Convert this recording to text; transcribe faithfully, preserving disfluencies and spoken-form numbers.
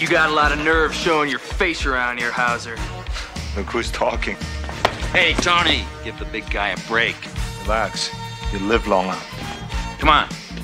You got a lot of nerve showing your face around here, Hauser. Look who's talking. Hey, Tony, give the big guy a break. Relax. You live longer. Come on.